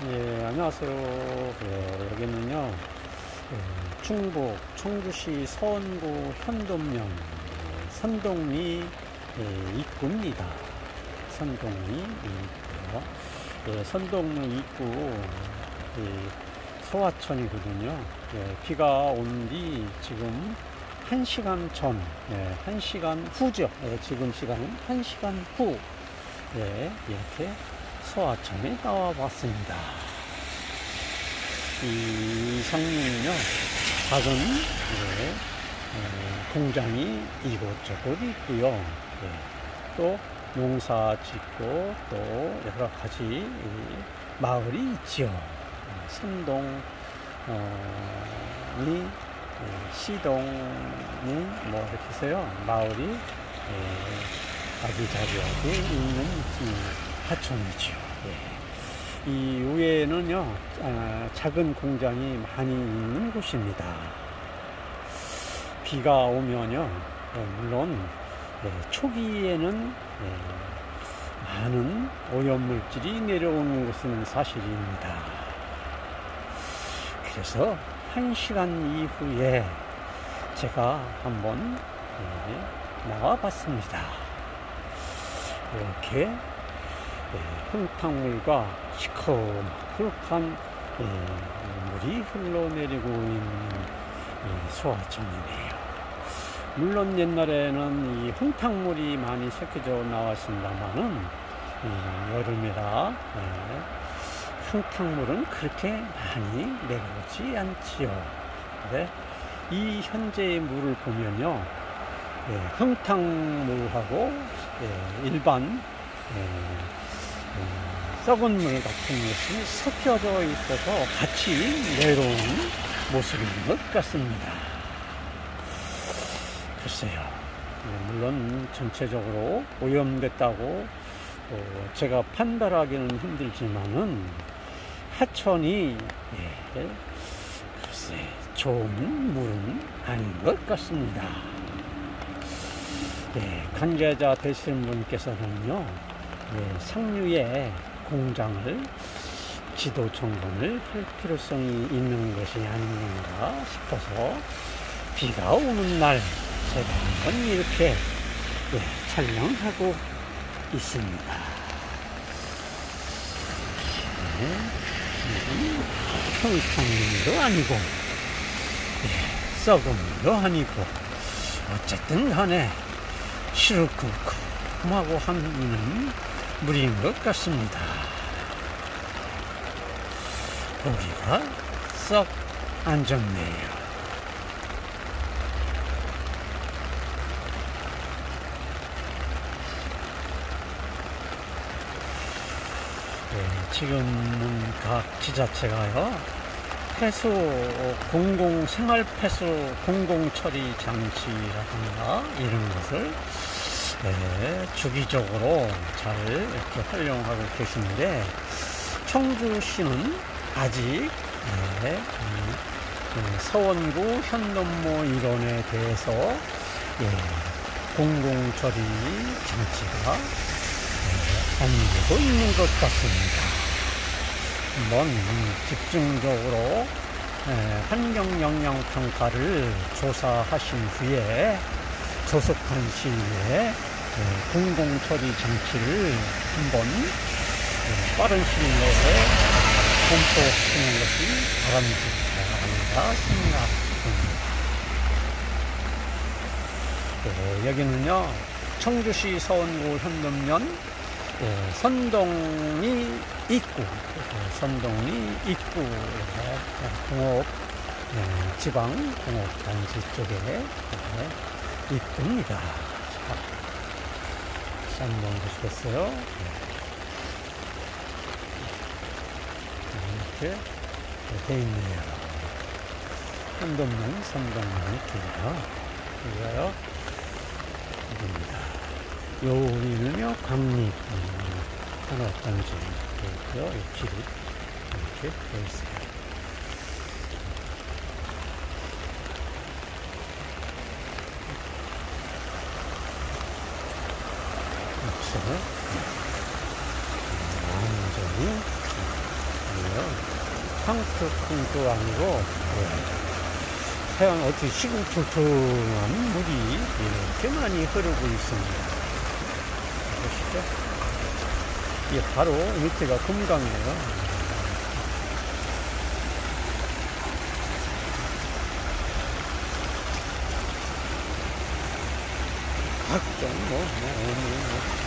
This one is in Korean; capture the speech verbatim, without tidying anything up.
예, 안녕하세요. 예, 여기는요, 예, 충북 청주시 서원구 현동면 예, 선동리 예, 입구입니다. 선동리 입구요. 예, 선동리 입구 예, 소하천이거든요. 예, 비가 온 뒤 지금 한 시간 전, 예, 한 시간 후죠. 예, 지금 시간은 한 시간 후 예, 이렇게 소하천에 나와 봤습니다. 이 상류는요, 작은 예, 예, 공장이 이곳저곳 있고요. 예, 또 농사 짓고 또 여러 가지 이, 마을이 있죠. 예, 선동 어, 이 예, 시동이 뭐 이렇게 해서요, 마을이 예, 아기자기하게 있는 이 하천이죠. 예. 이 위에는요, 아, 작은 공장이 많이 있는 곳입니다. 비가 오면요, 예, 물론 예, 초기에는 예, 많은 오염물질이 내려오는 것은 사실입니다. 그래서 한 시간 이후에 제가 한번 예, 나와 봤습니다. 이렇게 예, 흙탕물과 시커멓한 예, 물이 흘러내리고 있는 예, 소하천이네요. 물론 옛날에는 이 흙탕물이 많이 섞여져 나왔습니다만은 예, 여름이라 예, 흙탕물은 그렇게 많이 내려오지 않지요. 근데 이 현재의 물을 보면요, 예, 흙탕물하고 예, 일반 예, 음, 썩은 물 같은 것이 섞여져 있어서 같이 내려오는 모습인 것 같습니다. 글쎄요, 예, 물론 전체적으로 오염됐다고 어, 제가 판단하기는 힘들지만은 하천이 예, 글쎄 좋은 물은 아닌 것 같습니다. 예, 관계자 되시는 분께서는요, 예, 상류에 공장을 지도 점검을 할 필요성이 있는 것이 아닌가 싶어서 비가 오는 날 제가 한번 이렇게 예, 촬영하고 있습니다. 평상도 아니고 예, 썩은 물도 아니고 어쨌든 간에 시루쿵쿵하고 하는 물인 것 같습니다. 보기가 썩 안 좋네요. 네, 지금은 각 지자체가요, 폐수, 공공, 생활 폐수 공공 처리 장치라든가 이런 것을 네, 주기적으로 잘 이렇게 활용하고 계신데, 청주시는 아직 네, 음, 음, 서원구 현동모 일원에 대해서 예, 공공 처리 장치가 예, 안 되고 있는 것 같습니다. 한번 집중적으로 예, 환경 영향 평가를 조사하신 후에 조속한 시일에 예, 공공 처리 장치를 한번 예, 빠른 시일 내에 검토하시는 것이 바람직하다 생각합니다. 예, 여기는요, 청주시 서원구 현동면 예, 선동리 입구, 예, 선동리 입구 예, 공업 예, 지방 공업 단지 쪽에 예, 입구입니다. 자, 한번 보시겠어요? 예. 이렇게 돼 있네요. 현동면 선동리 길이요. 여기가요, 입니다. 요 위는요, 강립 산업단지 있고요. 이 길이 이렇게 되어 있어요. 완전히 아니에요. 황토풍도 아니고, 예. 하얀 어떻게 시궁퉁퉁한 물이 이렇게 많이 흐르고 있습니다. 보시죠? 이게 바로 밑에가 금강이에요. 각종 뭐, 뭐, 뭐, 뭐